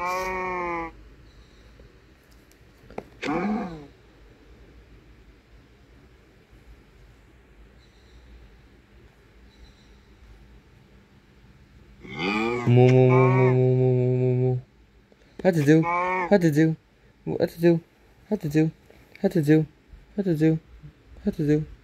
Moo. What to do? What to do? What to do? What to do? What to do? What to do? What to do?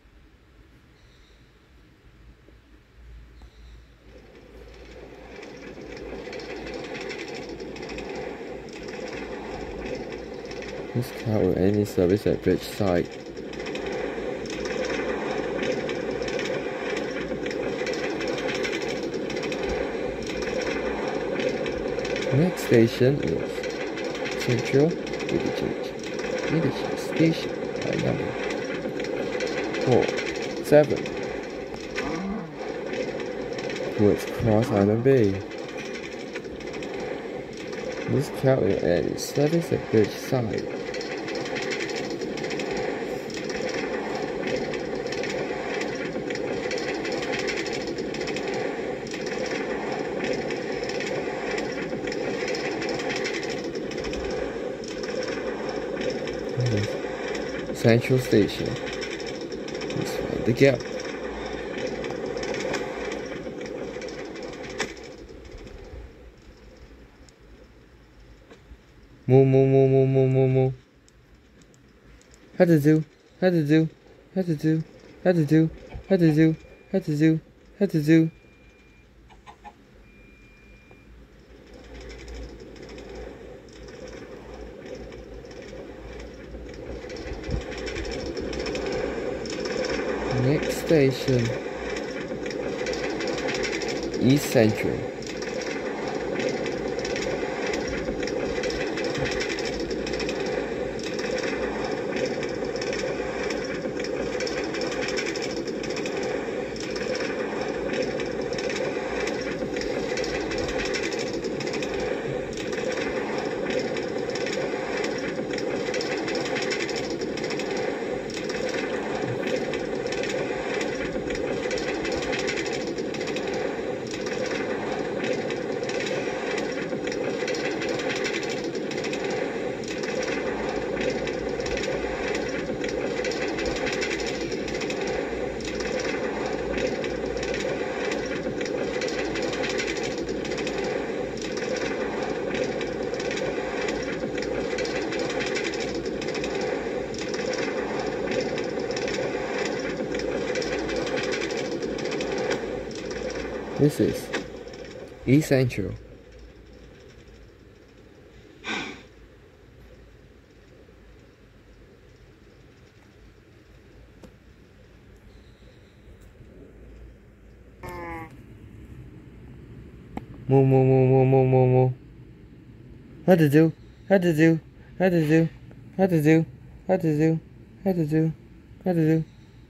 This car will any service at bridge side. Next station is Central Interchange Station by number 47 towards Cross Island Bay. This car will any service at bridge side. Central Station. Let's find the gap. Moo. How to do? How to do? How to do? How to do? How to do? How to do? How to do? Next station, East Central. This is East Central. Moo. How to do? How to do? How to do? How to do? How to do? How to do? How to do?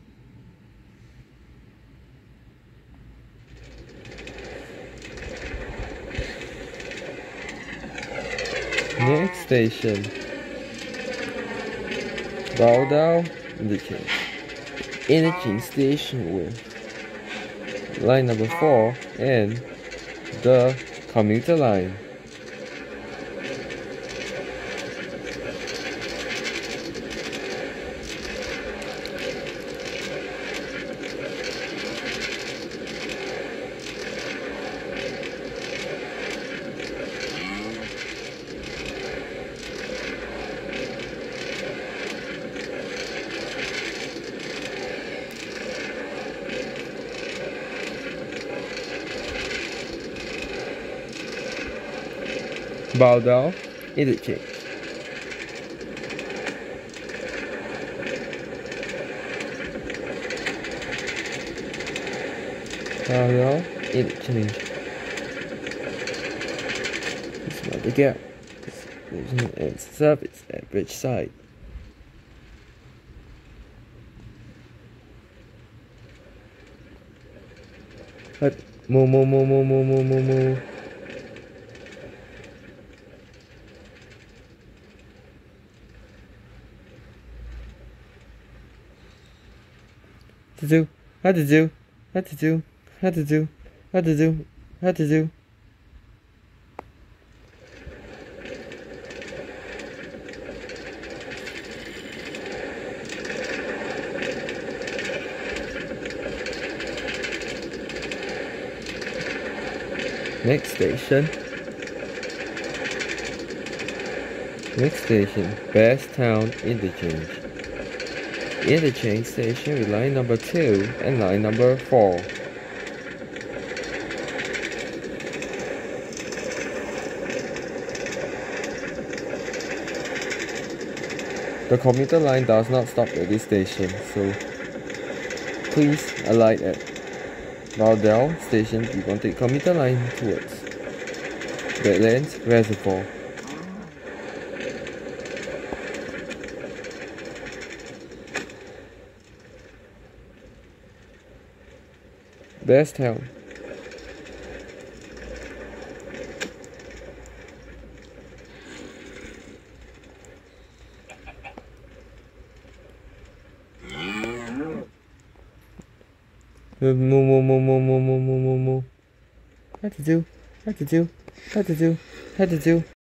Next station, Baodao Interchange Station with line number 4 and the commuter line. Baodao Interchange. Baodao Interchange. This is the gap. And service at bridge side. Moo. How to do? How to do? How to do? How to do? How to do? Next station. Next station, Bearstown Interchange. Interchange station with line number 2 and line number 4. The commuter line does not stop at this station, so please alight at Bowdale Station if you want to take commuter line towards Badlands Reservoir. Bearstown. Moo. How to do?